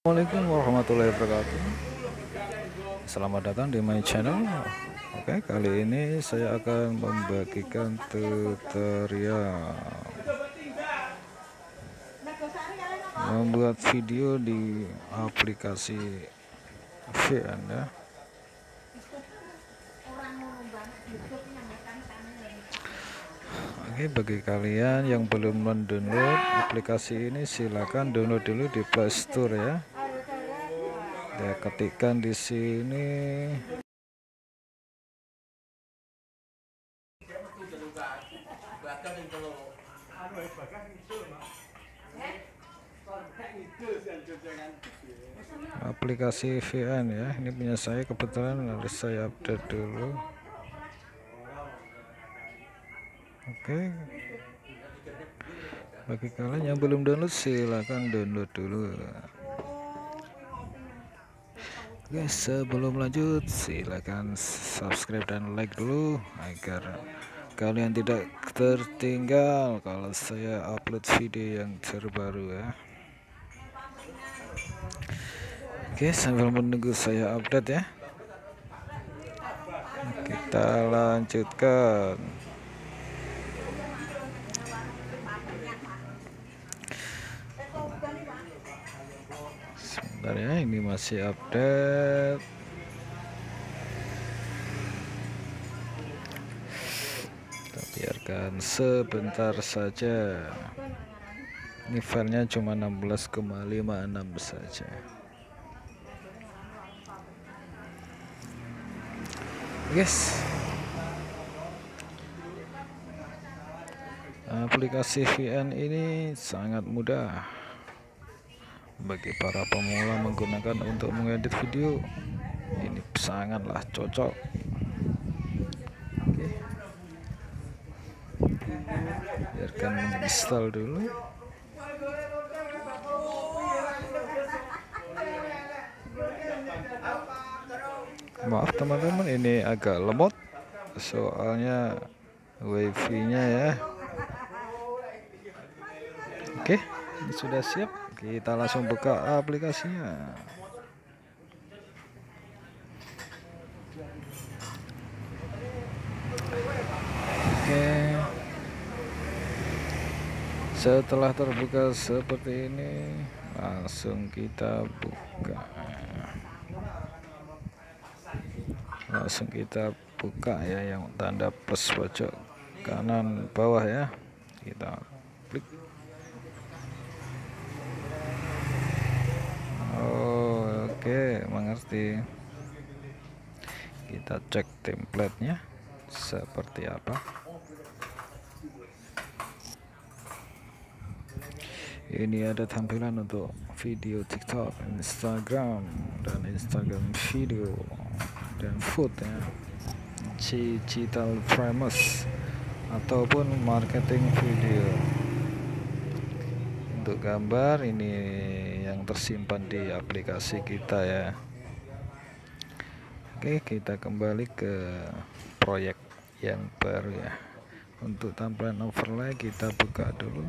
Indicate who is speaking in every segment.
Speaker 1: Assalamualaikum warahmatullahi wabarakatuh. Selamat datang di my channel. Oke, kali ini saya akan membagikan tutorial membuat video di aplikasi VN ya. Oke, bagi kalian yang belum mendownload aplikasi ini, silakan download dulu di Play Store ya. Ketikkan di sini aplikasi VN ya. Ini punya saya, kebetulan harus saya update dulu. Oke, bagi kalian yang belum download, silakan download dulu. Oke, sebelum lanjut silakan subscribe dan like dulu agar kalian tidak tertinggal kalau saya upload video yang terbaru ya. Oke, sambil menunggu saya update ya, kita lanjutkan. Sebentar ya, ini masih update. Kita biarkan sebentar saja. Ini filenya cuma 16,56 saja. Guys, aplikasi VN ini sangat mudah bagi para pemula menggunakan untuk mengedit video. Ini sangatlah cocok. Oke, biarkan menginstal dulu. Maaf teman-teman, ini agak lemot soalnya wifi-nya ya. Oke, ini sudah siap, kita langsung buka aplikasinya. Oke, setelah terbuka seperti ini, langsung kita buka. Langsung kita buka ya, yang tanda plus pojok kanan bawah ya, kita klik. Oke, mengerti. Kita cek templatenya seperti apa. Ini ada tampilan untuk video TikTok, Instagram, dan Instagram video dan food ya, digital famous ataupun marketing video. Untuk gambar ini yang tersimpan di aplikasi kita ya. Oke, kita kembali ke proyek yang baru ya. Untuk tampilan overlay kita buka dulu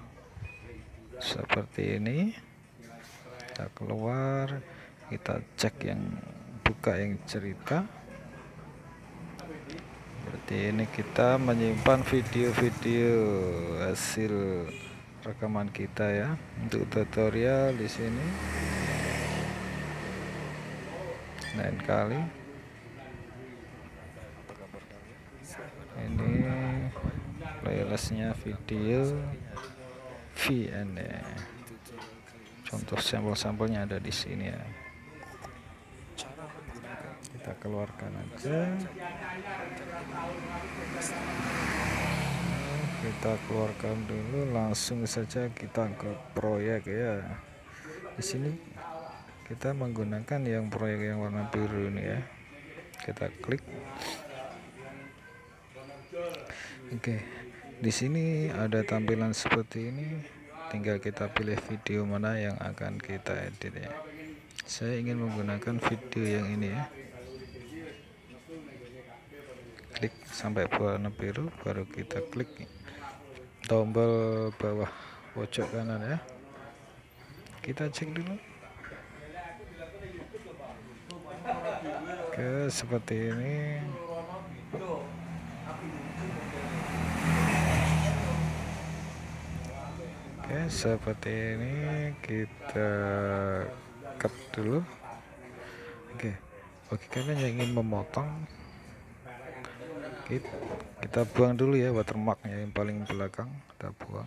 Speaker 1: seperti ini. Kita keluar, kita cek yang buka yang cerita. Berarti ini kita menyimpan video-video hasil rekaman kita ya. Untuk tutorial di sini lain kali. Ini playlistnya video VN ya. Contoh sampel-sampelnya ada di sini ya. Kita keluarkan aja. Kita keluarkan dulu, langsung saja kita ke proyek ya. Di sini kita menggunakan yang proyek yang warna biru ini ya. Kita klik. Oke, di sini ada tampilan seperti ini. Tinggal kita pilih video mana yang akan kita edit ya. Saya ingin menggunakan video yang ini ya. Klik sampai warna biru, baru kita klik tombol bawah pojok kanan ya. Kita cek dulu Oke, seperti ini. Oke, seperti ini kita cut dulu. Oke, bagi kalian yang ingin memotong, kita buang dulu ya watermarknya yang paling belakang, kita buang.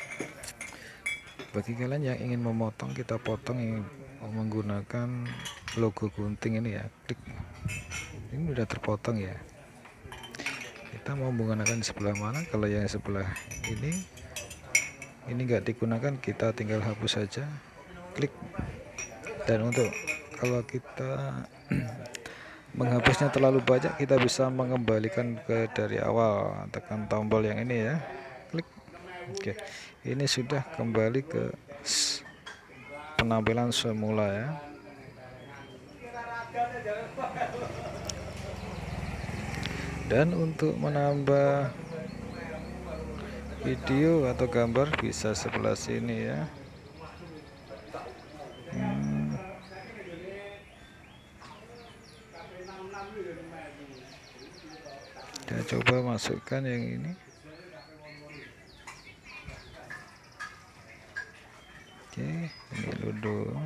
Speaker 1: Bagi kalian yang ingin memotong, kita potong yang menggunakan logo gunting ini ya, klik. Ini udah terpotong ya. Kita mau menggunakan sebelah mana? Kalau yang sebelah ini enggak digunakan, kita tinggal hapus saja, klik. Dan untuk kalau kita menghapusnya terlalu banyak, kita bisa mengembalikan ke dari awal, tekan tombol yang ini ya, klik. Oke, ini sudah kembali ke penampilan semula ya. Dan untuk menambah video atau gambar bisa sebelah sini ya. Kita coba masukkan yang ini. Oke, ini dulu.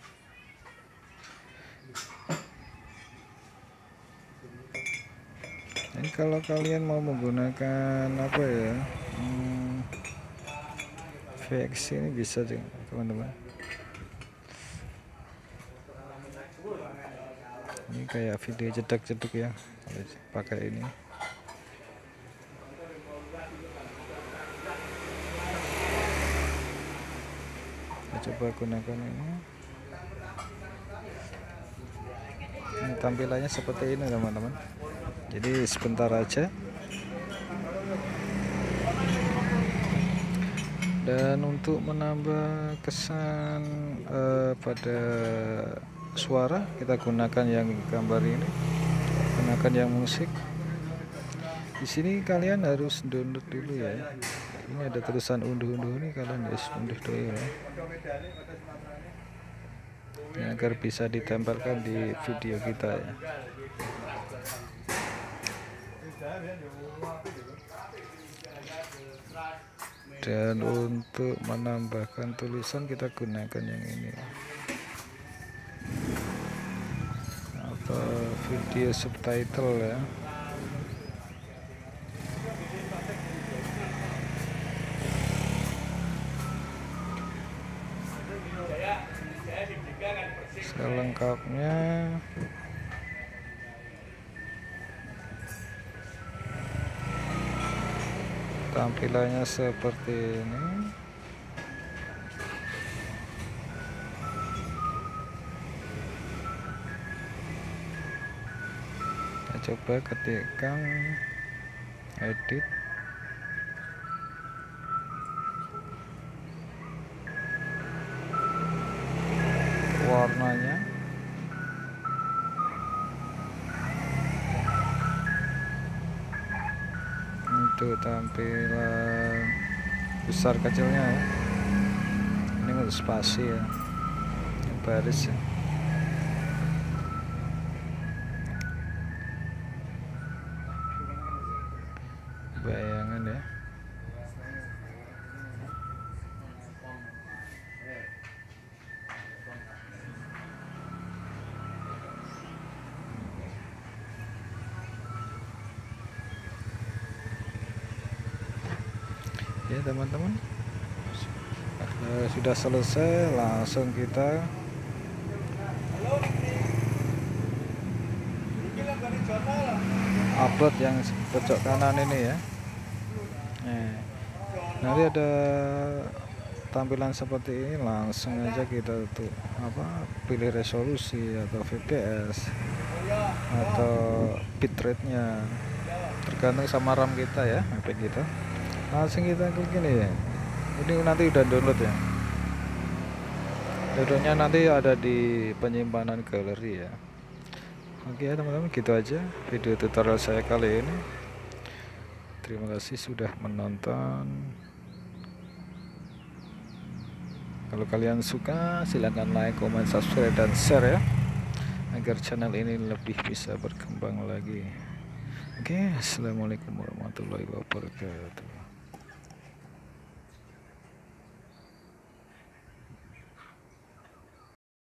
Speaker 1: Dan kalau kalian mau menggunakan apa ya, VX ini bisa teman-teman. Ini kayak video cedak-ceduk ya, kalau pakai ini. Kita coba gunakan ini. Ini tampilannya seperti ini teman-teman. Jadi sebentar aja. Dan untuk menambah kesan pada suara, kita gunakan yang gambar ini, gunakan yang musik. Di sini kalian harus download dulu ya. Ini ada tulisan unduh-unduh ini, kalian harus unduh dulu ya. Ini agar bisa ditempelkan di video kita ya. Dan untuk menambahkan tulisan, kita gunakan yang ini atau video subtitle ya. Selengkapnya tampilannya seperti ini. Kita coba ketikkan edit. Warnanya untuk tampilan besar kecilnya ya. Ini untuk spasi ya, baris ya. Bayangan ya. Ya teman-teman, sudah selesai, langsung kita upload yang pojok kanan ini ya. Nanti ada tampilan seperti ini, langsung aja kita tuh pilih resolusi atau fps atau bitrate nya, tergantung sama RAM kita ya, HP kita. Langsung kita klik ini ya. Ini nanti udah download ya. Downloadnya nanti ada di penyimpanan galeri ya. Oke ya teman-teman, gitu aja video tutorial saya kali ini. Terima kasih sudah menonton. Kalau kalian suka, silahkan like, comment, subscribe, dan share ya. agar channel ini lebih bisa berkembang lagi. Oke, assalamualaikum warahmatullahi wabarakatuh.